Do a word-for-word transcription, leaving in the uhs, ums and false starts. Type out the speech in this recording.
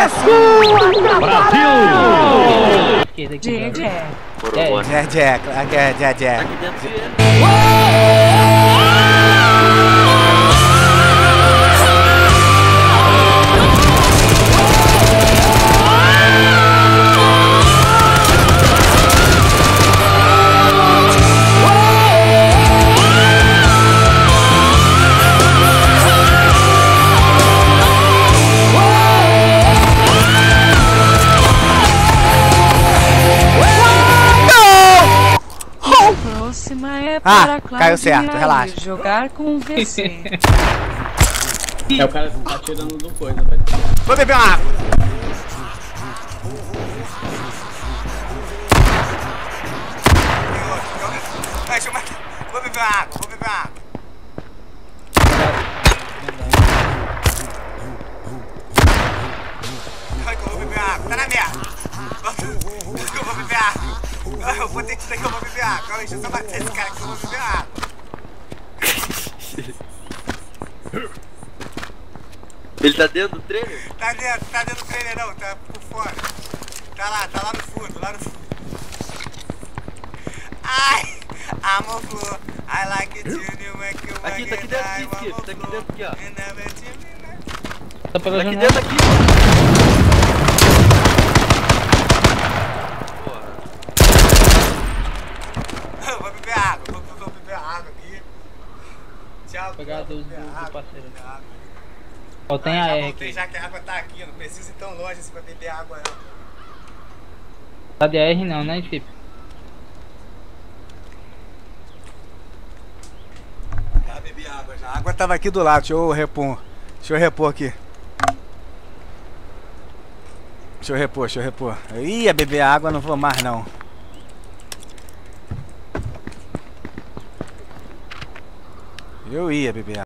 sua, Brasil! Jack, Jack. Jack, Jack, Jack, Jack, Jack. Ah, caiu certo, relaxa. Jogar com o V C. É o cara que tá tirando do coisa, velho. Vou beber uma água. Vai, chama aqui. Vou beber uma água, vou beber uma água. Vai que eu vou beber água, tá na merda. Eu vou beber água. Eu vou ter que dizer que eu vou beber água. Calma aí, deixa eu só bater esse cara que eu vou beber água. Ele tá dentro do trailer? Tá dentro, tá dentro do trailer não, tá por fora. Tá lá, tá lá no fundo, lá no fundo. Ai! I'm a floor, I like it, you make you Aqui, tá aqui dentro, aqui, Skip, tá aqui dentro, aqui, ó. Tá pela Tá aqui janela. dentro, aqui. Eu vou beber água, vou, vou beber água aqui. Tchau, Vou pegar do, do, beber do água, parceiro. beber água. Ó, tem Ah, a já R voltei, aqui. já que a água tá aqui, eu não preciso ir tão longe assim pra beber água não. Tá de R não, né, Skip? Já bebi água já. A água tava aqui do lado, deixa eu repor. Deixa eu repor aqui. Deixa eu repor, deixa eu repor. Eu ia beber água, não vou mais não. Eu ia beber água.